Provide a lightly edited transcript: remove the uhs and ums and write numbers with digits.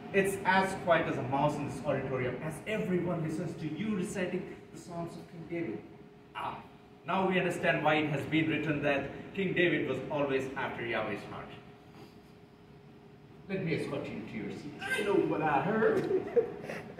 It's as quiet as a mouse in this auditorium as everyone listens to you reciting the Psalms of King David. Now we understand why it has been written that King David was always after Yahweh's heart. Let me escort you to your seat. I know what I heard.